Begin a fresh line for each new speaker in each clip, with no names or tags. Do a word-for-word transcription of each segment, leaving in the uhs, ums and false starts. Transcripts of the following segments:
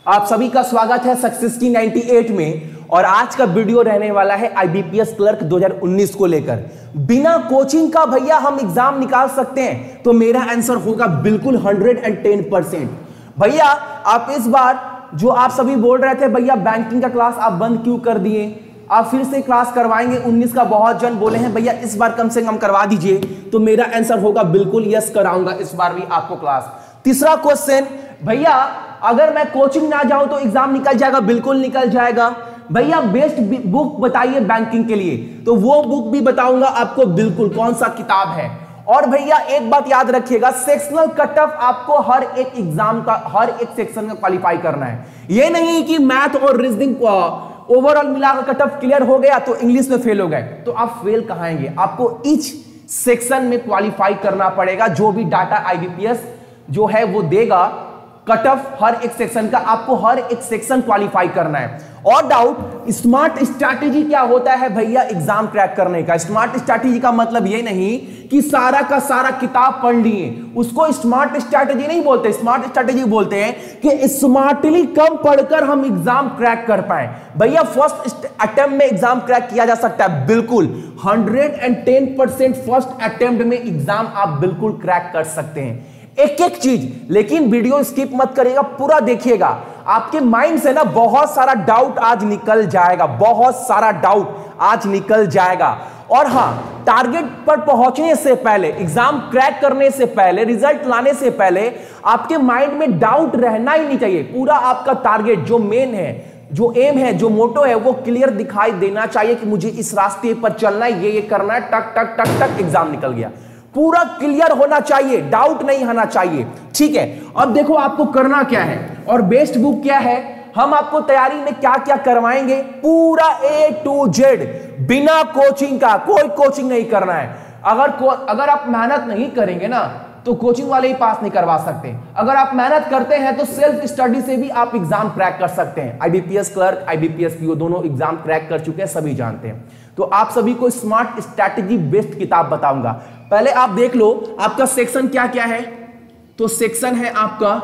आप सभी का स्वागत है सक्सेस की अट्ठानवे में। और आज का वीडियो रहने वाला है आईबीपीएस क्लर्क दो हज़ार उन्नीस को लेकर। बिना कोचिंग का भैया हम एग्जाम निकाल सकते हैं? तो मेरा आंसर होगा बिल्कुल एक सौ दस परसेंट। भैया आप इस बार जो आप सभी बोल रहे थे भैया बैंकिंग का क्लास आप बंद क्यों कर दिए, आप फिर से क्लास करवाएंगे उन्नीस का बहुत जन बोले हैं भैया इस बार कम से कम करवा दीजिए। तो मेरा आंसर होगा बिल्कुल यस, कराऊंगा इस बार भी आपको क्लास। तीसरा क्वेश्चन, भैया अगर मैं कोचिंग ना जाऊं तो एग्जाम निकल जाएगा? बिल्कुल निकल जाएगा। भैया बेस्ट बुक बताइए बैंकिंग के लिए, तो वो बुक भी बताऊंगा आपको बिल्कुल कौन सा किताब है। और भैया एक बात याद रखिएगा, सेक्शनल कट ऑफ आपको हर एक एग्जाम का हर एक सेक्शन का क्वालिफाई करना है। ये नहीं कि मैथ और रीजनिंग ओवरऑल मिलाकर कट ऑफ क्लियर हो गया तो इंग्लिश में फेल हो गए, तो आप फेल कहां आएंगे? आपको ईच सेक्शन में क्वालिफाई करना पड़ेगा। जो भी डाटा आईबीपीएस जो है वो देगा कट ऑफ हर एक सेक्शन का, आपको हर एक सेक्शन क्वालिफाई करना है। और डाउट, स्मार्ट स्ट्रैटेजी क्या होता है भैया एग्जाम क्रैक करने का? स्मार्ट स्ट्रैटेजी का मतलब ये नहीं कि सारा का सारा किताब पढ़ लिए, उसको स्मार्ट स्ट्रैटेजी नहीं बोलते। स्मार्ट स्ट्रैटेजी बोलते हैं कि स्मार्टली कम पढ़कर हम एग्जाम क्रैक कर पाए। भैया फर्स्ट अटेम्प्ट में एग्जाम क्रैक किया जा सकता है, बिल्कुल एक सौ दस परसेंट फर्स्ट अटेम्प्ट में एग्जाम आप बिल्कुल क्रैक कर सकते हैं, एक एक चीज। लेकिन वीडियो स्किप मत करिएगा, पूरा देखिएगा। आपके माइंड से ना बहुत सारा डाउट आज निकल जाएगा, बहुत सारा डाउट आज निकल जाएगा। और हाँ, टारगेट पर पहुंचने से पहले, एग्जाम क्रैक करने से पहले, रिजल्ट लाने से पहले आपके माइंड में डाउट रहना ही नहीं चाहिए। पूरा आपका टारगेट जो मेन है, जो एम है, जो मोटो है, वो क्लियर दिखाई देना चाहिए कि मुझे इस रास्ते पर चलना है, ये ये करना है, टक टक टक टक एग्जाम निकल गया। पूरा क्लियर होना चाहिए, डाउट नहीं आना चाहिए, ठीक है। अब देखो आपको करना क्या है और बेस्ट बुक क्या है, हम आपको तैयारी में क्या क्या करवाएंगे, पूरा ए टू जेड, बिना कोचिंग का। कोई कोचिंग नहीं करना है। अगर को, अगर आप मेहनत नहीं करेंगे ना तो कोचिंग वाले ही पास नहीं करवा सकते। अगर आप मेहनत करते हैं तो सेल्फ स्टडी से भी आप एग्जाम क्रैक कर सकते हैं। आईबीपीएस क्लर्क, आईबीपीएस पीओ दोनों एग्जाम क्रैक कर चुके हैं, सभी जानते हैं। तो आप सभी को स्मार्ट स्ट्रैटेजी बेस्ट किताब बताऊंगा। पहले आप देख लो आपका सेक्शन क्या क्या है। तो सेक्शन है आपका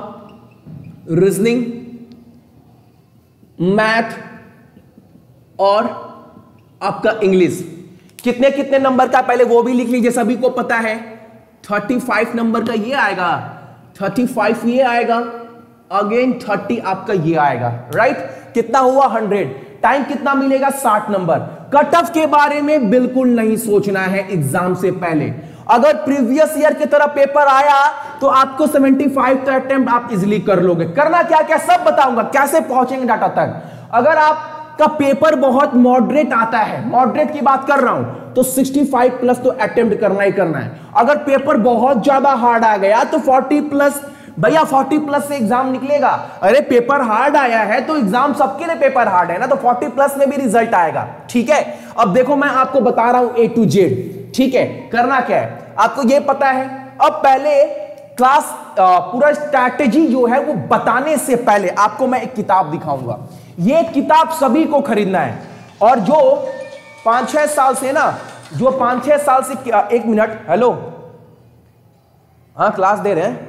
रीजनिंग, मैथ और आपका इंग्लिश। कितने कितने नंबर का पहले वो भी लिख लीजिए, सभी को पता है। पैंतीस नंबर का ये आएगा, पैंतीस ये आएगा, अगेन तीस आपका ये आएगा, राइट। कितना हुआ सौ। टाइम कितना मिलेगा? साठ नंबर। कट ऑफ के बारे में बिल्कुल नहीं सोचना है एग्जाम से पहले। अगर प्रीवियस ईयर की तरह पेपर आया तो आपको पचहत्तर का अटेम्प्ट आप इजीली कर लोगे। करना क्या क्या सब बताऊंगा, कैसे पहुंचेंगे डाटा तक। अगर आपका पेपर बहुत मॉडरेट आता है, मॉडरेट की बात कर रहा हूं, तो पैंसठ प्लस तो अटेम्प्ट करना ही करना है। अगर पेपर बहुत ज्यादा हार्ड आ गया तो चालीस प्लस, भैया चालीस प्लस से एग्जाम निकलेगा। अरे पेपर हार्ड आया है तो एग्जाम सबके लिए पेपर हार्ड है ना, तो चालीस प्लस में भी रिजल्ट आएगा, ठीक है। अब देखो मैं आपको बता रहा हूं ए टू जेड, ठीक है। करना क्या है आपको ये पता है। अब पहले क्लास पूरा स्ट्रैटेजी जो है वो बताने से पहले आपको मैं एक किताब दिखाऊंगा। ये किताब सभी को खरीदना है। और जो पांच छह साल से ना, जो पांच छह साल से, एक मिनट, हेलो, हाँ क्लास दे रहे हैं,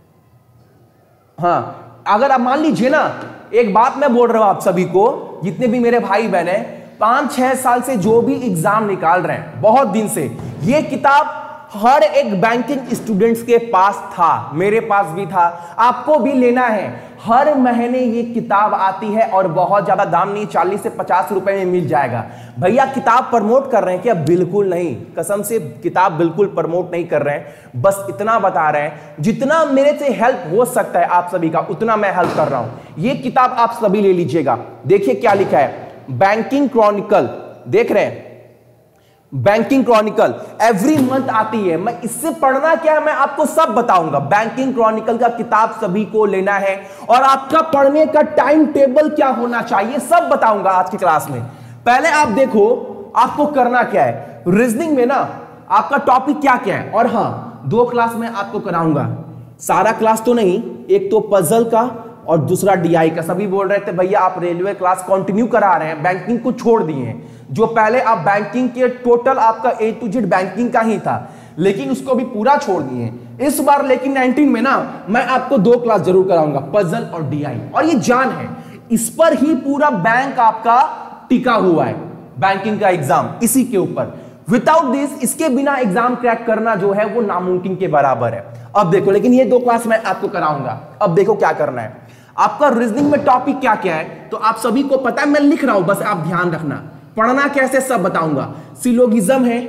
हाँ। अगर आप मान लीजिए ना, एक बात मैं बोल रहा हूं आप सभी को, जितने भी मेरे भाई बहन हैं, पांच छह साल से जो भी एग्जाम निकाल रहे हैं, बहुत दिन से, ये किताब हर एक बैंकिंग स्टूडेंट्स के पास था, मेरे पास भी था, आपको भी लेना है। हर महीने ये किताब आती है और बहुत ज्यादा दाम नहीं, चालीस से पचास रुपए में मिल जाएगा। भैया किताब प्रमोट कर रहे हैं क्या? बिल्कुल नहीं, कसम से किताब बिल्कुल प्रमोट नहीं कर रहे हैं। बस इतना बता रहे हैं जितना मेरे से हेल्प हो सकता है आप सभी का, उतना मैं हेल्प कर रहा हूं। ये किताब आप सभी ले लीजिएगा। देखिए क्या लिखा है, बैंकिंग क्रॉनिकल, देख रहे हैं, बैंकिंग क्रॉनिकल एवरी मंथ आती है। मैं इससे पढ़ना क्या है मैं आपको सब बताऊंगा। बैंकिंग क्रॉनिकल का किताब सभी को लेना है और आपका पढ़ने का टाइम टेबल क्या होना चाहिए सब बताऊंगा आज की क्लास में। पहले आप देखो आपको करना क्या है। रीजनिंग में ना आपका टॉपिक क्या क्या है, और हाँ दो क्लास में आपको कराऊंगा, सारा क्लास तो नहीं, एक तो पजल का और दूसरा डीआई का। सभी बोल रहे थे भैया आप रेलवे क्लास कंटिन्यू करा रहे हैं, बैंकिंग को छोड़ दिए हैं। जो पहले आप बैंकिंग के टोटल आपका ए टू जेड बैंकिंग का ही था, लेकिन उसको भी पूरा छोड़ दिए हैं। इस बार लेकिन नाइनटीन में ना मैं आपको दो क्लास जरूर कराऊंगा, पजल और डीआई, और ये जान है इस पर ही पूरा बैंक आपका टिका हुआ है, बैंकिंग का एग्जाम इसी के ऊपर। विदाउट दिस, इसके बिना एग्जाम क्रैक करना जो है वो नामुमकिन के बराबर है। अब देखो, लेकिन ये दो क्लास मैं आपको कराऊंगा। अब देखो क्या करना है आपका, रीजनिंग में टॉपिक क्या क्या है तो आप सभी को पता है, मैं लिख रहा हूं, बस आप ध्यान रखना, पढ़ना कैसे सब बताऊंगा। सिलोगिज्म है,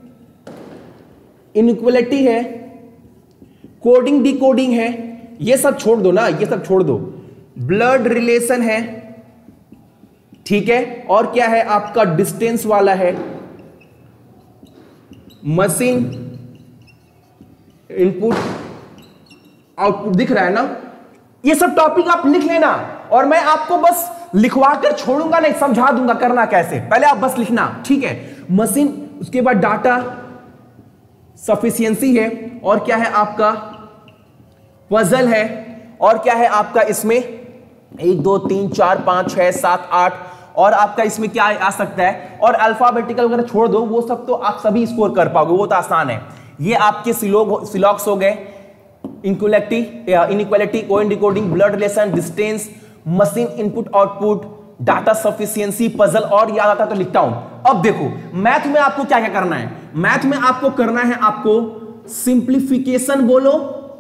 इनइक्वालिटी है, कोडिंग डिकोडिंग है, ये सब छोड़ दो ना, ये सब छोड़ दो, ब्लड रिलेशन है, ठीक है, और क्या है आपका डिस्टेंस वाला है, मशीन इनपुट आउटपुट दिख रहा है ना, ये सब टॉपिक आप लिख लेना, और मैं आपको बस लिखवा कर छोड़ूंगा नहीं, समझा दूंगा करना कैसे, पहले आप बस लिखना, ठीक है। मशीन, उसके बाद डाटा सफिशिएंसी है, और क्या है आपका पजल है, और क्या है आपका इसमें एक दो तीन चार पांच छह सात आठ, और आपका इसमें क्या आ सकता है, और अल्फाबेटिकल वगैरह छोड़ दो, वो सब तो आप सभी स्कोर कर पाओगे, वो तो आसान है। ये आपके सिलोग सिलॉक्स हो गए, inequality inequality code decoding, blood relation, distance, machine input output, data sufficiency, puzzle, और याद आता तो लिखता हूं। अब देखो मैथ में आपको क्या क्या करना है, मैथ में आपको करना है, आपको सिंप्लीफिकेशन बोलो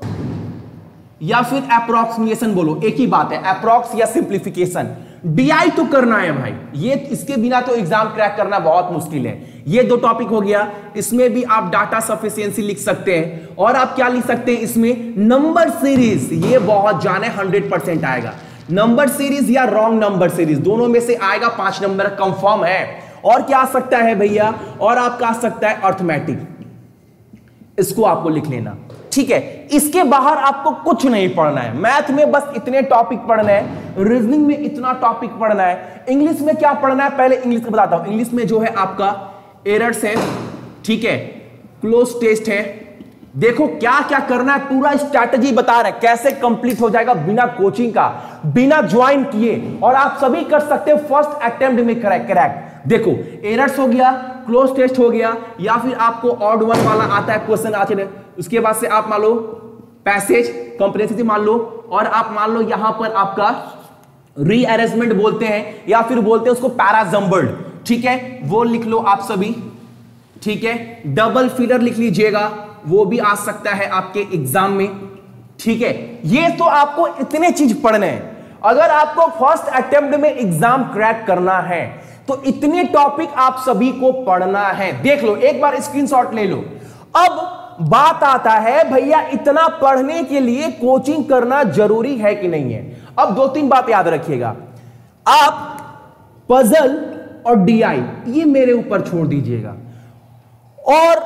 या फिर अप्रोक्सीमेशन बोलो, एक ही बात है, अप्रोक्स या सिंप्लीफिकेशन। डीआई तो करना है भाई, ये इसके बिना तो एग्जाम क्रैक करना बहुत मुश्किल है। ये दो टॉपिक हो गया, इसमें भी आप डाटा सफिशिएंसी लिख सकते हैं, और आप क्या लिख सकते हैं इसमें, नंबर सीरीज, ये बहुत जाने हंड्रेड परसेंट आएगा, नंबर सीरीज या रॉन्ग नंबर सीरीज, दोनों में से आएगा, पांच नंबर कंफर्म है। और क्या आ सकता है भैया, और आपका आ सकता है अर्थमेटिक, इसको आपको लिख लेना, ठीक है। इसके बाहर आपको कुछ नहीं पढ़ना है, मैथ में बस इतने टॉपिक पढ़ना है, रीजनिंग में इतना टॉपिक पढ़ना है, इंग्लिश में क्या पढ़ना है, पहले इंग्लिश का बताता हूं। इंग्लिश में जो है आपका एरर्स है, ठीक है, क्लोज टेस्ट है, देखो क्या क्या करना है, पूरा स्ट्रैटेजी बता रहा है कैसे कंप्लीट हो जाएगा बिना कोचिंग का, बिना ज्वाइन किए, और आप सभी कर सकते हो फर्स्ट अटेम्प्ट में क्रैक क्रैक देखो एरर्स हो गया, क्लोज टेस्ट हो गया, या फिर आपको ऑड वन वाला आता है क्वेश्चन आंसर, उसके बाद से आप मान लो पैसेज कंप्रेसिव मान लो, और आप मान लो यहां पर आपका रीअरेंजमेंट बोलते हैं, या फिर बोलते हैं उसको पैराजम्बर्ड, ठीक है, वो लिख लो आप सभी, ठीक है। डबल फिलर लिख लीजिएगा, वो भी आ सकता है आपके एग्जाम में, ठीक है। ये तो आपको इतने चीज पढ़ने हैं, अगर आपको फर्स्ट अटेम्प्ट में एग्जाम क्रैक करना है तो इतने टॉपिक आप सभी को पढ़ना है। देख लो, एक बार स्क्रीनशॉट ले लो। अब बात आता है भैया इतना पढ़ने के लिए कोचिंग करना जरूरी है कि नहीं है। अब दो तीन बात याद रखिएगा, आप पजल और डीआई ये मेरे ऊपर छोड़ दीजिएगा, और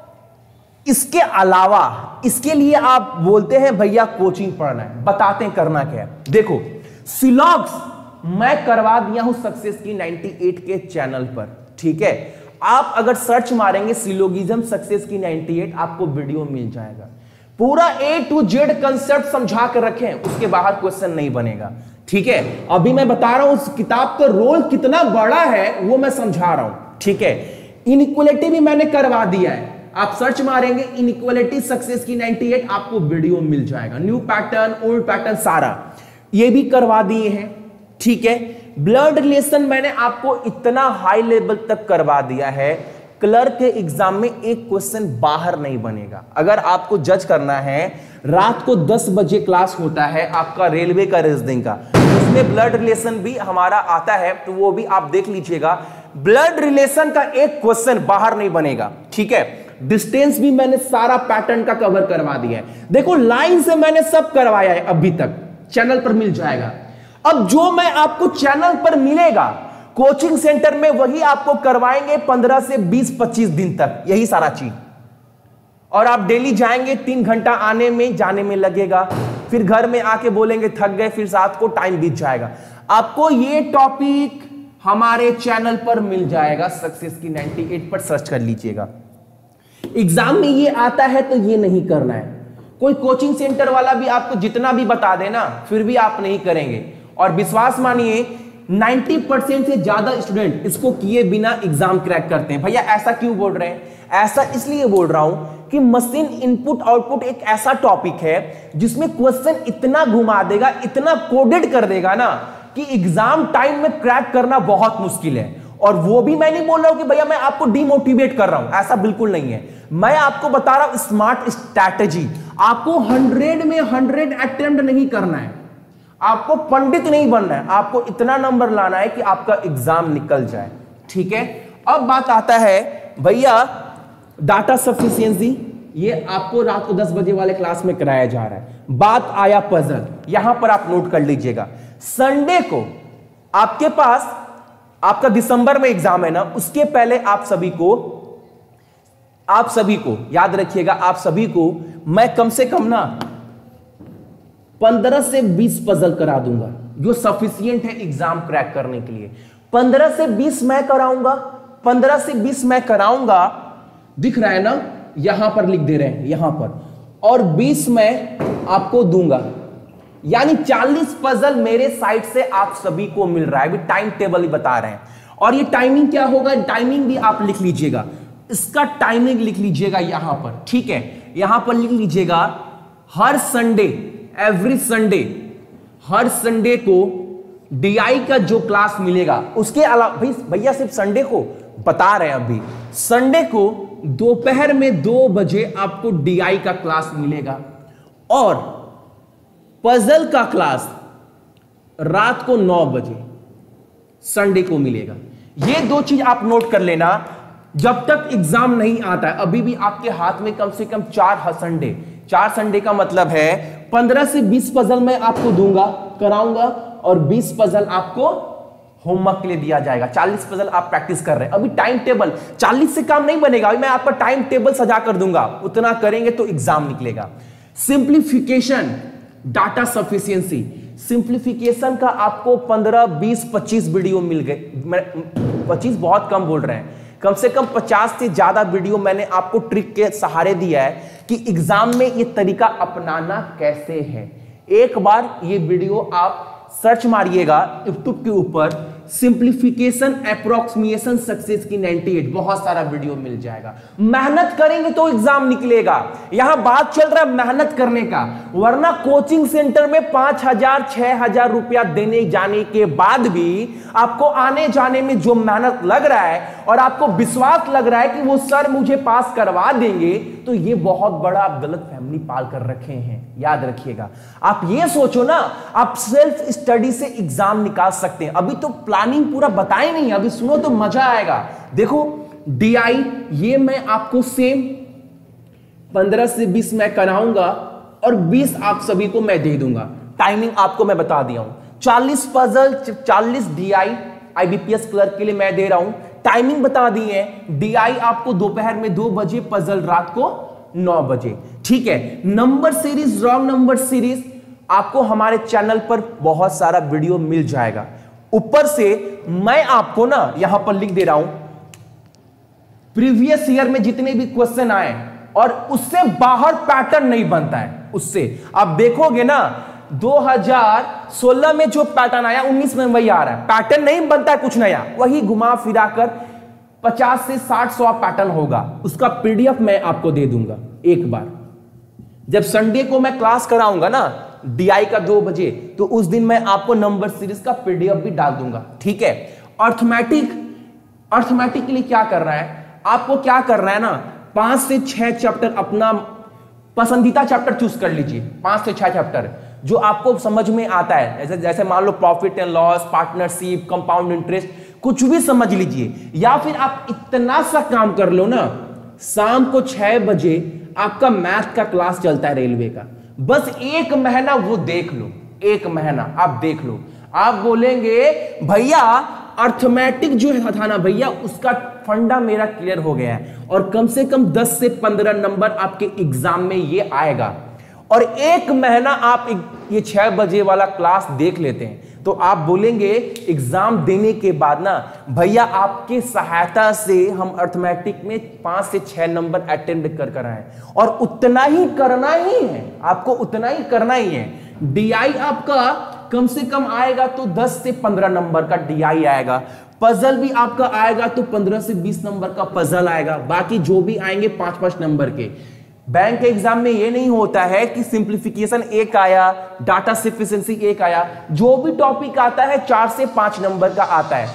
इसके अलावा इसके लिए आप बोलते हैं भैया कोचिंग पढ़ना है, बताते हैं करना क्या है। देखो सिलॉक्स मैं करवा दिया हूं सक्सेस की अट्ठानवे के चैनल पर, ठीक है। आप अगर सर्च मारेंगे सिलोगिज्म सक्सेस की अट्ठानवे, आपको वीडियो मिल जाएगा, पूरा ए टू जेड कंसेप्ट समझा कर रखें, उसके बाहर क्वेश्चन नहीं बनेगा, ठीक है। अभी मैं बता रहा हूं उस किताब का रोल कितना बड़ा है, वो मैं समझा रहा हूं, ठीक है। इनइक्वालिटी भी मैंने करवा दिया है, आप सर्च मारेंगे इनइक्वालिटी सक्सेस की अट्ठानवे, आपको वीडियो मिल जाएगा, न्यू पैटर्न ओल्ड पैटर्न सारा ये भी करवा दिए हैं, ठीक है। ब्लड रिलेशन मैंने आपको इतना हाई लेवल तक करवा दिया है, क्लर्क के एग्जाम में एक क्वेश्चन बाहर नहीं बनेगा। अगर आपको जज करना है, रात को दस बजे क्लास होता है आपका रेलवे का रीजनिंग का, उसमें ब्लड रिलेशन भी हमारा आता है, तो वो भी आप देख लीजिएगा। ब्लड रिलेशन का एक क्वेश्चन बाहर नहीं बनेगा, ठीक है। डिस्टेंस भी मैंने सारा पैटर्न का कवर करवा दिया है, देखो लाइन से मैंने सब करवाया है, अभी तक चैनल पर मिल जाएगा। अब जो मैं आपको चैनल पर मिलेगा कोचिंग सेंटर में, वही आपको करवाएंगे पंद्रह से बीस पच्चीस दिन तक, यही सारा चीज। और आप डेली जाएंगे, तीन घंटा आने में जाने में लगेगा, फिर घर में आके बोलेंगे थक गए, फिर रात को टाइम बीत जाएगा। आपको ये टॉपिक हमारे चैनल पर मिल जाएगा, सक्सेस की अट्ठानवे पर सर्च कर लीजिएगा। एग्जाम में ये आता है तो ये नहीं करना है, कोई कोचिंग सेंटर वाला भी आपको जितना भी बता देना फिर भी आप नहीं करेंगे। और विश्वास मानिए नब्बे परसेंट से ज्यादा स्टूडेंट इसको किए बिना एग्जाम क्रैक करते हैं। भैया ऐसा क्यों बोल रहे हैं? ऐसा इसलिए बोल रहा हूं कि मशीन इनपुट आउटपुट एक ऐसा टॉपिक है जिसमें क्वेश्चन इतना घुमा देगा, इतना कोडेड कर देगा ना कि एग्जाम टाइम में क्रैक करना बहुत मुश्किल है। और वो भी मैं नहीं बोल रहा हूं कि भैया मैं आपको डिमोटिवेट कर रहा हूं, ऐसा बिल्कुल नहीं है। मैं आपको बता रहा हूं स्मार्ट स्ट्रैटेजी। आपको हंड्रेड में हंड्रेड अटेम्प्ट नहीं करना है, आपको पंडित नहीं बनना है, आपको इतना नंबर लाना है कि आपका एग्जाम निकल जाए। ठीक है, अब बात आता है भैया डाटा सफिशिएंसी। ये आपको रात को दस बजे वाले क्लास में कराया जा रहा है। बात आया पजल, यहां पर आप नोट कर लीजिएगा। संडे को आपके पास, आपका दिसंबर में एग्जाम है ना, उसके पहले आप सभी को आप सभी को याद रखिएगा, आप सभी को मैं कम से कम ना पंद्रह से बीस पजल करा दूंगा जो सफिशिएंट है एग्जाम क्रैक करने के लिए। पंद्रह से बीस मैं कराऊंगा, पंद्रह से बीस मैं कराऊंगा, दिख रहा है ना, यहां पर लिख दे रहे हैं यहां पर, और बीस मैं आपको दूंगा, यानी चालीस पजल मेरे साइड से आप सभी को मिल रहा है। अभी टाइम टेबल ही बता रहे हैं। और ये टाइमिंग क्या होगा, टाइमिंग भी आप लिख लीजिएगा, इसका टाइमिंग लिख लीजिएगा यहां पर। ठीक है, यहां पर लिख लीजिएगा हर संडे, एवरी संडे, हर संडे को डीआई का जो क्लास मिलेगा, उसके अलावा भाई भैया सिर्फ संडे को बता रहे हैं, अभी संडे को दोपहर में दो बजे आपको डीआई का क्लास मिलेगा और पजल का क्लास रात को नौ बजे संडे को मिलेगा। ये दो चीज आप नोट कर लेना। जब तक एग्जाम नहीं आता है, अभी भी आपके हाथ में कम से कम चार संडे, चार संडे का मतलब है पंद्रह से बीस पजल मैं आपको दूंगा, कराऊंगा, और बीस पजल आपको होमवर्क के लिए दिया जाएगा। चालीस पजल आप प्रैक्टिस कर रहे हैं। अभी टाइम टेबल चालीस से काम नहीं बनेगा, अभी मैं आपका टाइम टेबल सजा कर दूंगा, उतना करेंगे तो एग्जाम निकलेगा। सिंप्लीफिकेशन, डाटा सफिशिएंसी, सिंप्लीफिकेशन का आपको पंद्रह, बीस, पच्चीस वीडियो मिल गए। पच्चीस बहुत कम बोल रहे हैं, कम से कम पचास से ज्यादा वीडियो मैंने आपको ट्रिक के सहारे दिया है कि एग्जाम में ये तरीका अपनाना कैसे है। एक बार ये वीडियो आप सर्च मारिएगा यूट्यूब के ऊपर, सिंप्लीफिकेशन अप्रोक्सीमेशन सक्सेस की अट्ठानवे, बहुत सारा वीडियो मिल जाएगा। मेहनत करेंगे तो एग्जाम निकलेगा। यहां बात चल रहा है मेहनत करने का, वरना कोचिंग सेंटर में पांच हजार छह हजार रुपया देने जाने के बाद भी आपको आने जाने में जो मेहनत लग रहा है और आपको विश्वास लग रहा है कि वो सर मुझे पास करवा देंगे, तो ये बहुत बड़ा आप गलत फैमिली पाल कर रखे हैं। याद रखिएगा, आप ये सोचो ना, आप सेल्फ स्टडी से एग्जाम निकाल सकते हैं। अभी तो प्लानिंग पूरा बताए नहीं, अभी सुनो तो मजा आएगा। देखो डीआई, ये मैं आपको सेम पंद्रह से बीस मैं कराऊंगा और बीस आप सभी को मैं दे दूंगा। टाइमिंग आपको मैं बता दिया हूं, चालीस पजल, चालीस डीआई आईबीपीएस क्लर्क के लिए मैं दे रहा हूं। टाइमिंग बता दी है, डीआई आपको दोपहर में दो बजे, पजल रात को नौ बजे। ठीक है, number series, wrong number series आपको हमारे चैनल पर बहुत सारा वीडियो मिल जाएगा। ऊपर से मैं आपको ना यहां पर लिख दे रहा हूं प्रीवियस ईयर में जितने भी क्वेश्चन आए और उससे बाहर पैटर्न नहीं बनता है। उससे आप देखोगे ना, दो हज़ार सोलह में जो पैटर्न आया उन्नीस में वही आ रहा है। पैटर्न नहीं बनता है कुछ नया, वही घुमा फिरा कर पचास से साठ सौ पैटर्न होगा। उसका पीडीएफ मैं आपको दे दूंगा एक बार। जब संडे को मैं क्लास कराऊंगा ना डीआई का दो बजे, तो उस दिन मैं आपको नंबर सीरीज का पीडीएफ भी डाल दूंगा। ठीक है, अर्थमेटिक, अर्थमेटिक के लिए क्या करना है आपको, क्या करना है ना, पांच से छह चैप्टर अपना पसंदीदा चैप्टर चूज कर लीजिए। पांच से छह चैप्टर जो आपको समझ में आता है, जैसे जैसे मान लो profit and loss, partnership, compound interest, कुछ भी समझ लीजिए। या फिर आप इतना सा काम कर लो ना, शाम को छह बजे आपका मैथ का क्लास चलता है रेलवे का, बस एक महीना वो देख लो, एक महीना आप देख लो। आप बोलेंगे भैया अर्थमेटिक जो था ना भैया, उसका फंडा मेरा क्लियर हो गया है और कम से कम दस से पंद्रह नंबर आपके एग्जाम में ये आएगा। और एक महीना आप ये छह बजे वाला क्लास देख लेते हैं तो आप बोलेंगे एग्जाम देने के बाद ना भैया आपके सहायता से हम अर्थमेटिक में पांच से छह नंबर अटेम्प्ट कर कर आए, और उतना ही करना ही है आपको, उतना ही करना ही है। डीआई आपका कम से कम आएगा तो दस से पंद्रह नंबर का डीआई आएगा, पजल भी आपका आएगा तो पंद्रह से बीस नंबर का पजल आएगा, बाकी जो भी आएंगे पांच पांच नंबर के। बैंक के एग्जाम में ये नहीं होता है कि सिंप्लीफिकेशन एक आया, डाटा सफिशिएंसी एक आया। जो भी टॉपिक आता है चार से पांच नंबर का आता है।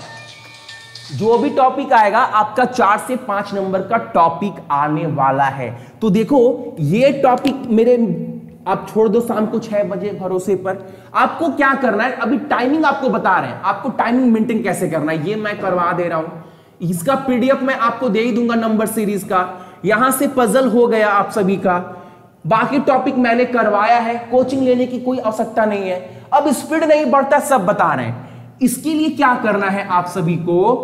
जो भी टॉपिक आएगा आपका चार से पांच नंबर का टॉपिक आने वाला है। तो देखो ये टॉपिक मेरे आप छोड़ दो शाम को छह बजे भरोसे पर। आपको क्या करना है, अभी टाइमिंग आपको बता रहे हैं, आपको टाइमिंग मेंटेन कैसे करना है ये मैं करवा दे रहा हूं। इसका पीडीएफ मैं आपको दे ही दूंगा नंबर सीरीज का। यहां से पजल हो गया आप सभी का, बाकी टॉपिक मैंने करवाया है, कोचिंग लेने की कोई आवश्यकता नहीं है। अब स्पीड नहीं बढ़ता, सब बता रहे हैं। इसके लिए क्या करना है आप सभी को,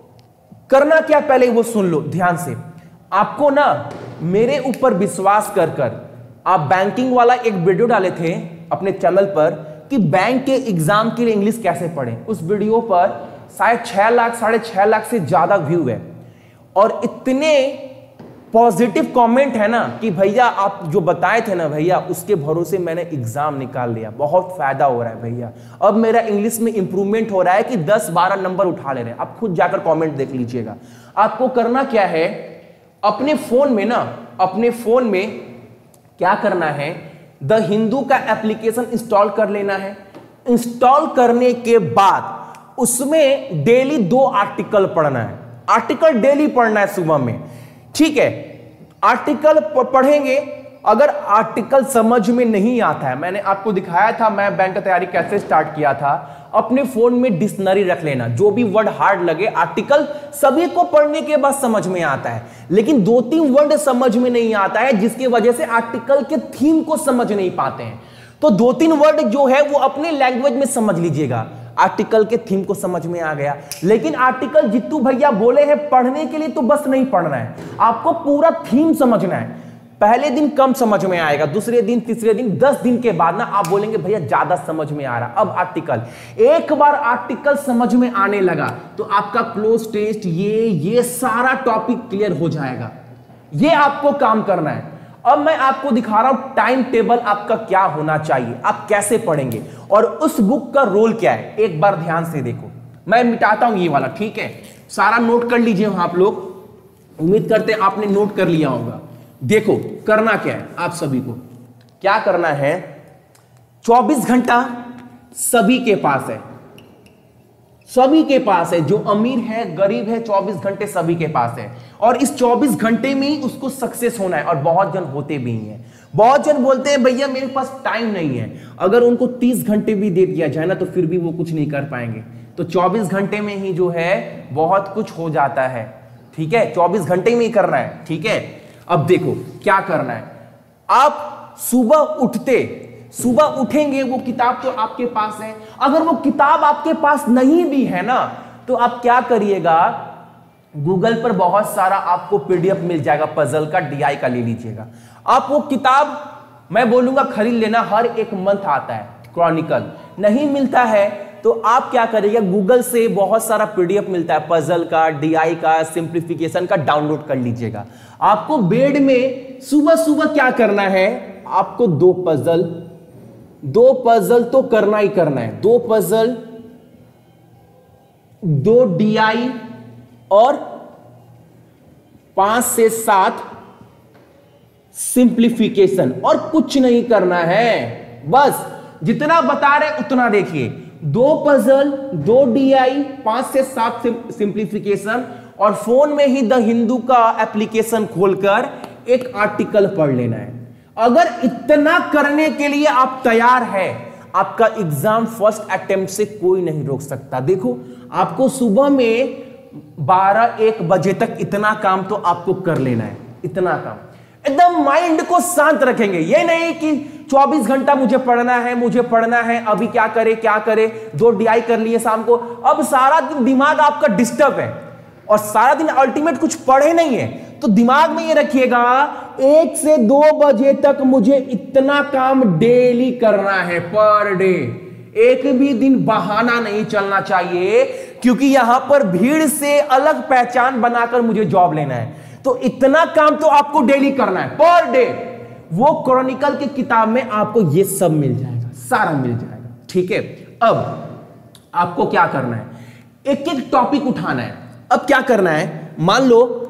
करना क्या पहले वो सुन लो ध्यान से। आपको ना मेरे ऊपर विश्वास कर कर, आप बैंकिंग वाला एक वीडियो डाले थे अपने चैनल पर कि बैंक के एग्जाम के लिए इंग्लिश कैसे पढ़ें। उस वीडियो पर शायद छह लाख साढ़े छह लाख से ज्यादा व्यू है और इतने पॉजिटिव कमेंट है ना कि भैया आप जो बताए थे ना भैया उसके भरोसे मैंने एग्जाम निकाल लिया, बहुत फायदा हो रहा है भैया। अब मेरा इंग्लिश में इंप्रूवमेंट हो रहा है कि दस बारह नंबर उठा ले रहे हैं। आप खुद जाकर कमेंट देख लीजिएगा। आपको करना क्या है, अपने फोन में ना अपने फोन में क्या करना है, द हिंदू का एप्लीकेशन इंस्टॉल कर लेना है। इंस्टॉल करने के बाद उसमें डेली दो आर्टिकल पढ़ना है। आर्टिकल डेली पढ़ना है सुबह में, ठीक है। आर्टिकल पढ़ेंगे, अगर आर्टिकल समझ में नहीं आता है, मैंने आपको दिखाया था मैं बैंक की तैयारी कैसे स्टार्ट किया था। अपने फोन में डिक्शनरी रख लेना, जो भी वर्ड हार्ड लगे, आर्टिकल सभी को पढ़ने के बाद समझ में आता है, लेकिन दो तीन वर्ड समझ में नहीं आता है जिसकी वजह से आर्टिकल के थीम को समझ नहीं पाते हैं। तो दो तीन वर्ड जो है वो अपने लैंग्वेज में समझ लीजिएगा। आर्टिकल के थीम को समझ में आ गया, लेकिन आर्टिकल जित्तू भैया बोले हैं पढ़ने के लिए तो बस नहीं पढ़ना है, आपको पूरा थीम समझना है। पहले दिन कम समझ में आएगा, दूसरे दिन तीसरे दिन दस दिन के बाद ना आप बोलेंगे भैया ज्यादा समझ में आ रहा। अब आर्टिकल, एक बार आर्टिकल समझ में आने लगा तो आपका क्लोज टेस्ट ये ये सारा टॉपिक क्लियर हो जाएगा। ये आपको काम करना है। अब मैं आपको दिखा रहा हूं टाइम टेबल आपका क्या होना चाहिए, आप कैसे पढ़ेंगे और उस बुक का रोल क्या है। एक बार ध्यान से देखो, मैं मिटाता हूं ये वाला, ठीक है। सारा नोट कर लीजिए आप लोग, उम्मीद करते हैं आपने नोट कर लिया होगा। देखो करना क्या है, आप सभी को क्या करना है, चौबीस घंटा सभी के पास है, सभी के पास है, जो अमीर है गरीब है, चौबीस घंटे सभी के पास है। और इस चौबीस घंटे में ही उसको सक्सेस होना है। और बहुत जन होते भी हैं, बहुत जन बोलते हैं भैया मेरे पास टाइम नहीं है। अगर उनको तीस घंटे भी दे दिया जाए ना तो फिर भी वो कुछ नहीं कर पाएंगे। तो चौबीस घंटे में ही जो है बहुत कुछ हो जाता है, ठीक है। चौबीस घंटे में ही करना है, ठीक है। अब देखो क्या करना है, आप सुबह उठते सुबह उठेंगे, वो किताब तो आपके पास है। अगर वो किताब आपके पास नहीं भी है ना तो आप क्या करिएगा, गूगल पर बहुत सारा आपको पीडीएफ मिल जाएगा पजल का, डीआई का ले लीजिएगा। आप वो किताब मैं बोलूंगा खरीद लेना, हर एक मंथ आता है क्रॉनिकल। नहीं मिलता है तो आप क्या करिएगा, गूगल से बहुत सारा पीडीएफ मिलता है पजल का, डीआई का, सिंप्लीफिकेशन का, डाउनलोड कर लीजिएगा। आपको बेड में सुबह सुबह क्या करना है, आपको दो पजल दो पजल तो करना ही करना है। दो पजल, दो डीआई और पांच से सात सिंप्लीफिकेशन, और कुछ नहीं करना है। बस जितना बता रहे उतना देखिए, दो पजल, दो डीआई, पांच से सात सिंप्लीफिकेशन, और फोन में ही द हिंदू का एप्लीकेशन खोलकर एक आर्टिकल पढ़ लेना है। अगर इतना करने के लिए आप तैयार हैं, आपका एग्जाम फर्स्ट अटेम्प्ट से कोई नहीं रोक सकता। देखो आपको सुबह में बारह एक बजे तक इतना काम तो आपको कर लेना है। इतना काम एकदम माइंड को शांत रखेंगे। ये नहीं कि चौबीस घंटा मुझे पढ़ना है मुझे पढ़ना है अभी क्या करे क्या करे, दो डीआई कर लिए शाम को, अब सारा दिन दिमाग आपका डिस्टर्ब है और सारा दिन अल्टीमेट कुछ पढ़े नहीं है। तो दिमाग में ये रखिएगा, एक से दो बजे तक मुझे इतना काम डेली करना है, पर डे। एक भी दिन बहाना नहीं चलना चाहिए, क्योंकि यहां पर भीड़ से अलग पहचान बनाकर मुझे जॉब लेना है। तो इतना काम तो आपको डेली करना है, पर डे। वो क्रॉनिकल की किताब में आपको ये सब मिल जाएगा, सारा मिल जाएगा, ठीक है। अब आपको क्या करना है, एक एक टॉपिक उठाना है। अब क्या करना है, मान लो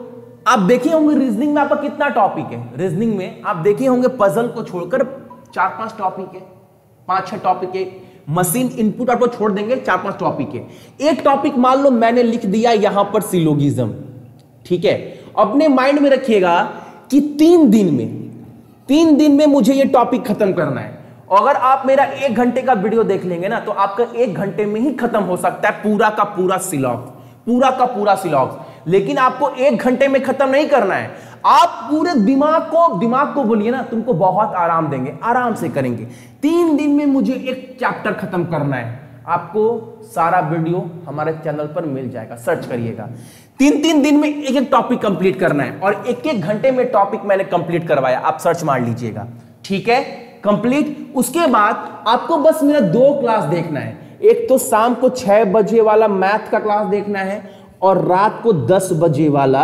आप देखे होंगे रीजनिंग में आपका कितना टॉपिक है, रीजनिंग में आप देखे होंगे पजल को छोड़कर चार पांच टॉपिक है, पांच छह टॉपिक है, मशीन इनपुट आउटपुट छोड़ देंगे, चार पांच टॉपिक है। एक टॉपिक मान लो मैंने लिख दिया यहां पर सिलोगिज्म, ठीक है, अपने माइंड में रखिएगा कि तीन दिन में तीन दिन में मुझे ये टॉपिक खत्म करना है। अगर आप मेरा एक घंटे का वीडियो देख लेंगे ना तो आपका एक घंटे में ही खत्म हो सकता है पूरा का पूरा सिलॉक्स, पूरा का पूरा सिलॉक्स। लेकिन आपको एक घंटे में खत्म नहीं करना है, आप पूरे दिमाग को दिमाग को बोलिए ना तुमको बहुत आराम देंगे, आराम से करेंगे। तीन दिन में मुझे एक चैप्टर खत्म करना है, आपको सारा वीडियो हमारे चैनल पर मिल जाएगा, सर्च करिएगा। तीन तीन दिन में एक एक टॉपिक कंप्लीट करना है और एक एक घंटे में टॉपिक मैंने कंप्लीट करवाया, आप सर्च मार लीजिएगा, ठीक है, कंप्लीट। उसके बाद आपको बस मेरा दो क्लास देखना है, एक तो शाम को छह बजे वाला मैथ का क्लास देखना है और रात को दस बजे वाला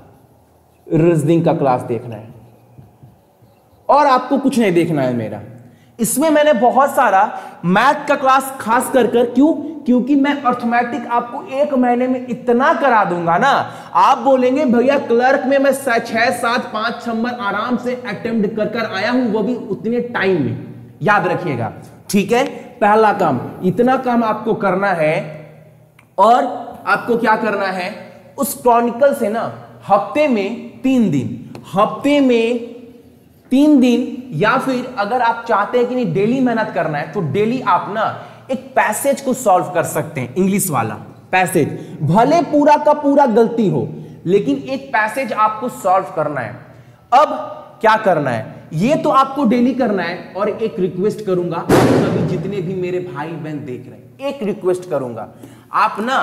रीजनिंग का क्लास देखना है, और आपको कुछ नहीं देखना है मेरा। इसमें मैंने बहुत सारा मैथ का क्लास खास कर कर क्यों, क्योंकि मैं अर्थमेटिक आपको एक महीने में इतना करा दूंगा ना, आप बोलेंगे भैया क्लर्क में मैं छह सात पांच नंबर आराम से अटेम्प्ट कर कर आया हूं, वो भी उतने टाइम में। याद रखिएगा, ठीक है। पहला काम, इतना काम आपको करना है और आपको क्या करना है, उस क्रॉनिकल से ना हफ्ते में तीन दिन, हफ्ते में तीन दिन, या फिर अगर आप चाहते हैं कि नहीं डेली मेहनत करना है तो डेली आप ना एक पैसेज को सॉल्व कर सकते हैं, इंग्लिश वाला पैसेज, भले पूरा का पूरा गलती हो लेकिन एक पैसेज आपको सॉल्व करना है। अब क्या करना है, ये तो आपको डेली करना है। और एक रिक्वेस्ट करूंगा, अभी जितने भी मेरे भाई बहन देख रहे हैं, एक रिक्वेस्ट करूंगा, आप ना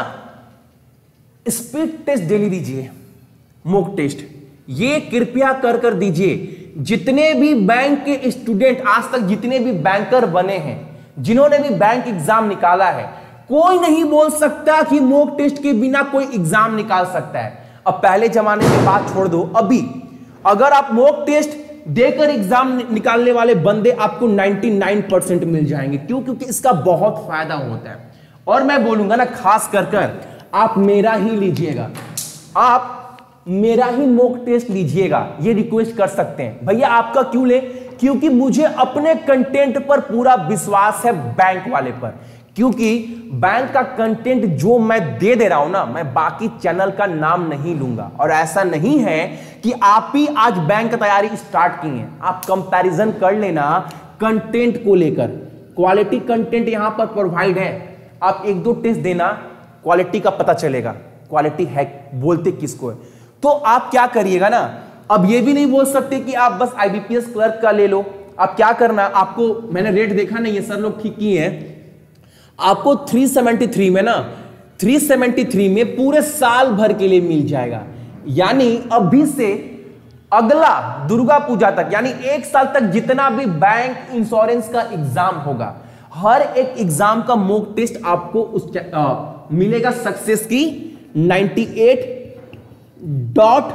स्पीड टेस्ट डेली दीजिए, मॉक टेस्ट, ये कृपया कर कर दीजिए। जितने भी बैंक के स्टूडेंट आज तक जितने भी बैंकर बने हैं, जिन्होंने भी बैंक एग्जाम निकाला है, कोई नहीं बोल सकता कि मॉक टेस्ट के बिना कोई एग्जाम निकाल सकता है। अब पहले जमाने की बात छोड़ दो, अभी अगर आप मॉक टेस्ट देकर एग्जाम निकालने वाले बंदे आपको निन्यानवे परसेंट मिल जाएंगे। क्यों? क्योंकि इसका बहुत फायदा होता है। और मैं बोलूंगा ना खास कर कर आप मेरा ही लीजिएगा, आप मेरा ही मॉक टेस्ट लीजिएगा, ये रिक्वेस्ट कर सकते हैं। भैया आपका क्यों ले? क्योंकि मुझे अपने कंटेंट पर पूरा विश्वास है, बैंक वाले पर। क्योंकि बैंक का कंटेंट जो मैं दे दे रहा हूं ना, मैं बाकी चैनल का नाम नहीं लूंगा। और ऐसा नहीं है कि आप ही आज बैंक की तैयारी स्टार्ट की है, आप कंपैरिजन कर लेना कंटेंट को लेकर। क्वालिटी कंटेंट यहां पर प्रोवाइड है, आप एक दो टेस्ट देना, क्वालिटी का पता चलेगा, क्वालिटी है बोलते किसको है। तो आप क्या करिएगा ना, अब ये भी नहीं बोल सकते कि आप बस आईबीपीएस क्लर्क का ले लो। आप क्या करना, आपको मैंने रेट देखा नहीं है, सर लोग ठीक किए हैं, आपको तीन सौ तिहत्तर में ना तीन सौ तिहत्तर में पूरे साल भर के लिए मिल जाएगा। यानी अभी से अगला दुर्गा पूजा तक, यानी एक साल तक जितना भी बैंक इंश्योरेंस का एग्जाम होगा, हर एक एग्जाम का मॉक टेस्ट आपको उस आ, मिलेगा सक्सेस की अट्ठानवे डॉट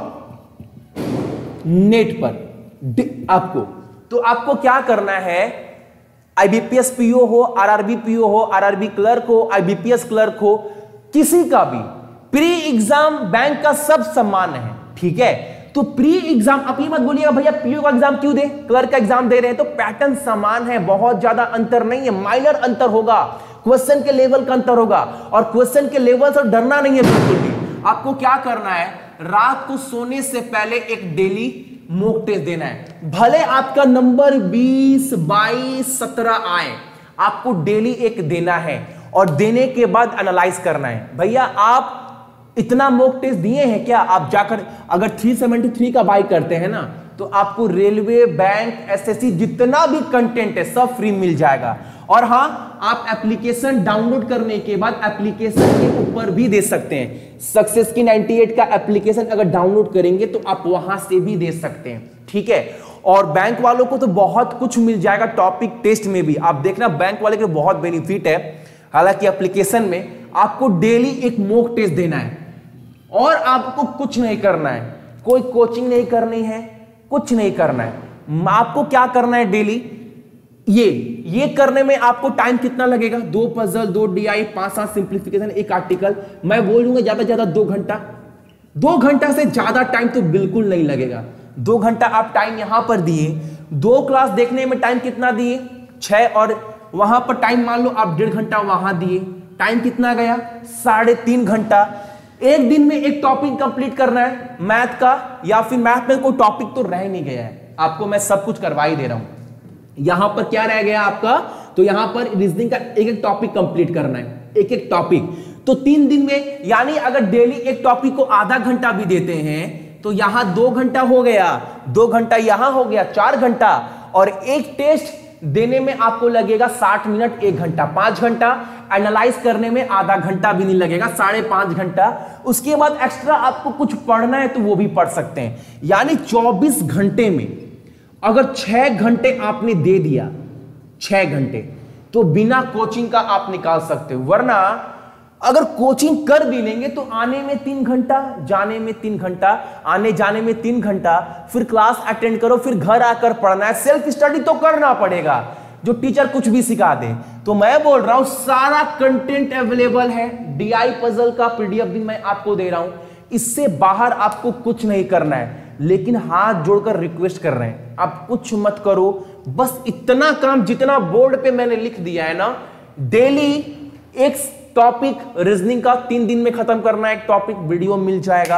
नेट पर आपको। तो आपको क्या करना है, आईबीपीएस पीओ हो, आरआरबी पीओ हो, आरआरबी क्लर्क हो, आईबीपीएस क्लर्क हो, किसी का भी प्री एग्जाम बैंक का सब समान है, ठीक है। तो प्री एग्जाम आप ये मत बोलिएगा भैया पीओ का एग्जाम क्यों दे, क्लर्क का एग्जाम दे रहे हैं। तो पैटर्न समान है, बहुत ज्यादा अंतर नहीं है, माइनर अंतर होगा, क्वेश्चन के लेवल का अंतर होगा। और क्वेश्चन के लेवल से डरना नहीं है बिल्कुल भी। आपको क्या करना है, रात को सोने से पहले एक डेली मॉक टेस्ट देना है। भले आपका नंबर बीस बाईस सत्रह आए, आपको डेली एक देना है और देने के बाद एनालाइज करना है। भैया आप इतना मॉक टेस्ट दिए हैं क्या, आप जाकर अगर तीन सौ तिहत्तर का बाई करते हैं ना, तो आपको रेलवे, बैंक, एसएससी जितना भी कंटेंट है सब फ्री मिल जाएगा। और हां, आप एप्लीकेशन डाउनलोड करने के बाद एप्लीकेशन के ऊपर भी दे सकते हैं। सक्सेस की अट्ठानवे का एप्लीकेशन अगर डाउनलोड करेंगे तो आप वहां से भी दे सकते हैं, ठीक है। और बैंक वालों को तो बहुत कुछ मिल जाएगा टॉपिक टेस्ट में भी, आप देखना बैंक वाले के बहुत बेनिफिट है। हालांकि एप्लीकेशन में आपको डेली एक मॉक टेस्ट देना है और आपको कुछ नहीं करना है, कोई कोचिंग नहीं करनी है, कुछ नहीं करना है। आपको क्या करना है, डेली ये ये करने में आपको टाइम कितना लगेगा, दो पजल, दो डीआई, पांच सात सिंप्लीफिकेशन, एक आर्टिकल, मैं बोलूंगा ज्यादा ज्यादा दो घंटा, दो घंटा से ज्यादा टाइम तो बिल्कुल नहीं लगेगा। दो घंटा आप टाइम यहां पर दिए, दो क्लास देखने में टाइम कितना दिए, छह, और वहां पर टाइम मान लो आप डेढ़ घंटा वहां दिए, टाइम कितना गया, साढ़े तीन घंटा। एक दिन में एक टॉपिक कंप्लीट करना है मैथ का, या फिर मैथ में कोई टॉपिक तो रह नहीं गया है, आपको मैं सब कुछ करवा ही दे रहा हूं। यहां पर क्या रह गया आपका, तो यहां पर रीजनिंग का एक एक टॉपिक कंप्लीट करना है, एक एक टॉपिक। तो तीन दिन में, यानी अगर डेली एक टॉपिक को आधा घंटा भी देते हैं तो यहां दो घंटा हो गया, दो घंटा यहां हो गया, चार घंटा, और एक टेस्ट देने में आपको लगेगा साठ मिनट, एक घंटा, पांच घंटा, एनालाइज करने में आधा घंटा भी नहीं लगेगा, साढ़े पांच घंटा। उसके बाद एक्स्ट्रा आपको कुछ पढ़ना है तो वो भी पढ़ सकते हैं। यानी चौबीस घंटे में अगर छह घंटे आपने दे दिया, छह घंटे, तो बिना कोचिंग का आप निकाल सकते हो। वरना अगर कोचिंग कर भी लेंगे तो आने में तीन घंटा, जाने में तीन घंटा, आने जाने में तीन घंटा, फिर क्लास अटेंड करो, फिर घर आकर पढ़ना है, सेल्फ स्टडी तो करना पड़ेगा, जो टीचर कुछ भी सिखा दे। तो मैं बोल रहा हूं सारा कंटेंट अवेलेबल है, डीआई पजल का पीडीएफ भी मैं आपको दे रहा हूं, इससे बाहर आपको कुछ नहीं करना है। लेकिन हाथ जोड़कर रिक्वेस्ट कर रहे हैं, आप कुछ मत करो, बस इतना काम जितना बोर्ड पे मैंने लिख दिया है ना, डेली एक टॉपिक रीजनिंग का तीन दिन में खत्म करना है, एक टॉपिक वीडियो मिल जाएगा।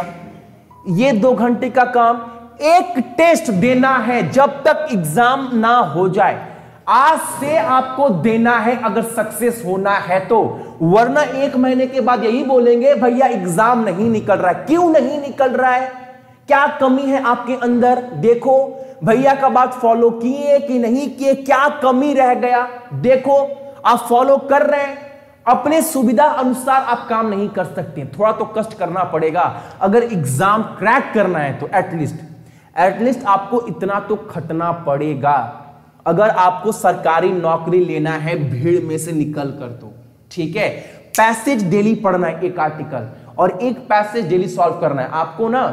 ये दो घंटे का काम, एक टेस्ट देना है जब तक एग्जाम ना हो जाए। आज से आपको देना है अगर सक्सेस होना है तो, वरना एक महीने के बाद यही बोलेंगे भैया एग्जाम नहीं निकल रहा है। क्यों नहीं निकल रहा है, क्या कमी है आपके अंदर? देखो भैया का बात फॉलो किए कि नहीं किए, क्या कमी रह गया देखो। आप फॉलो कर रहे हैं, अपने सुविधा अनुसार आप काम नहीं कर सकते, थोड़ा तो कष्ट करना पड़ेगा। अगर एग्जाम क्रैक करना है तो एटलीस्ट एटलीस्ट आपको इतना तो खटना पड़ेगा। अगर आपको सरकारी नौकरी लेना है भीड़ में से निकल कर, तो ठीक है, पैसेज डेली पढ़ना है, एक आर्टिकल और एक पैसेज डेली सॉल्व करना है आपको ना।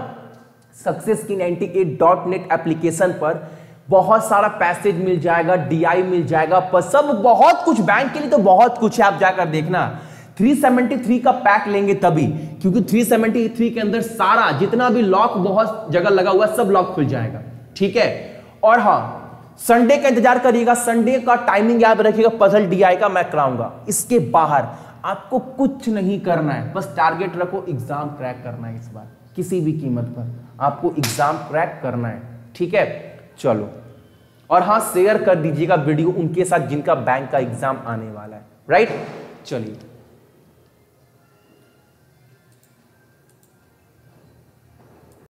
सक्सेस की ninety eight dot net application पर बहुत सारा पैसेज मिल जाएगा, डीआई मिल जाएगा, पर सब बहुत कुछ, बैंक के लिए तो बहुत कुछ है, आप जाकर देखना। तीन सौ तिहत्तर का पैक लेंगे तभी, क्योंकि तीन सौ तिहत्तर के अंदर सारा जितना भी लॉक बहुत जगह लगा हुआ है सब लॉक खुल जाएगा, ठीक है। और हाँ, संडे का इंतजार करिएगा, संडे का टाइमिंग याद रखिएगा, पजल डीआई का मैं कराऊंगा। इसके बाहर आपको कुछ नहीं करना है, बस टारगेट रखो, एग्जाम क्रैक करना है। इस बार किसी भी कीमत पर आपको एग्जाम क्रैक करना है, ठीक है। चलो, और हाँ शेयर कर दीजिएगा वीडियो उनके साथ जिनका बैंक का एग्जाम आने वाला है, राइट। चलिए।